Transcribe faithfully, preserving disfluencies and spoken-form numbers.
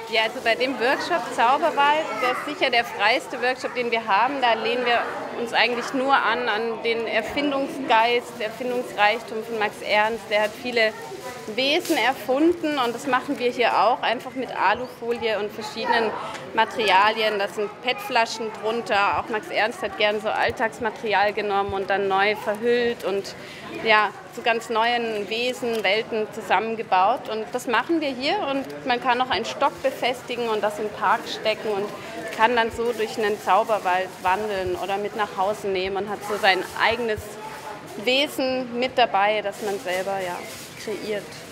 Ja, also bei dem Workshop Zauberwald, das ist sicher der freiste Workshop, den wir haben. Da lehnen wir uns eigentlich nur an, an den Erfindungsgeist, Erfindungsreichtum von Max Ernst. Der hat viele Wesen erfunden und das machen wir hier auch, einfach mit Alufolie und verschiedenen Materialien. Da sind P E T-Flaschen drunter. Auch Max Ernst hat gerne so Alltagsmaterial genommen und dann neu verhüllt und ja, zu ganz neuen Wesen, Welten zusammengebaut. Und das machen wir hier und man kann auch einen Stock befestigen und das im Park stecken und kann dann so durch einen Zauberwald wandeln oder mit nach Hause nehmen und hat so sein eigenes Wesen mit dabei, das man selber ja, kreiert.